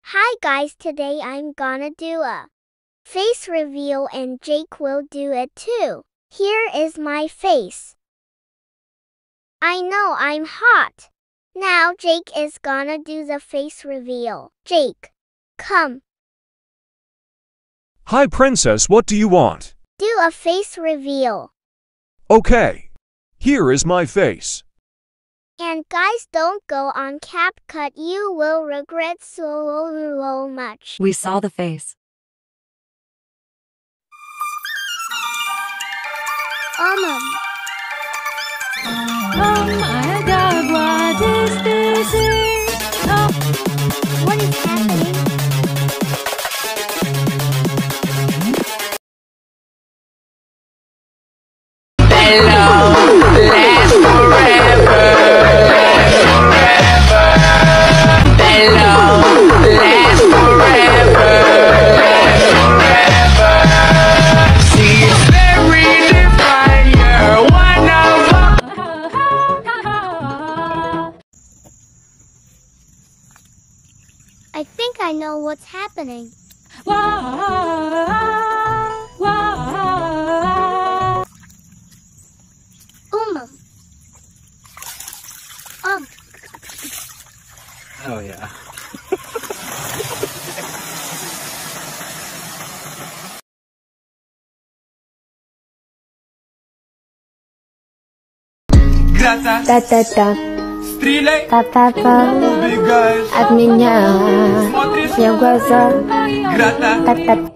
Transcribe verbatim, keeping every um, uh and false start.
Hi guys, today I'm gonna do a face reveal and Jake will do it too. Here is my face. I know I'm hot. Now Jake is gonna do the face reveal. Jake, come. Hi princess, what do you want? Do a face reveal. Okay. Here is my face. And guys, don't go on CapCut, you will regret so much. We saw the face. Um. Oh my god, what is this? Oh, What is happening? I think I know what's happening. wow, wow. Um. Um. Oh yeah. Gacha, Та-та-та, стреляй, та-та-та, убегай, от меня смотришь, все глаза, грата, та-та-та.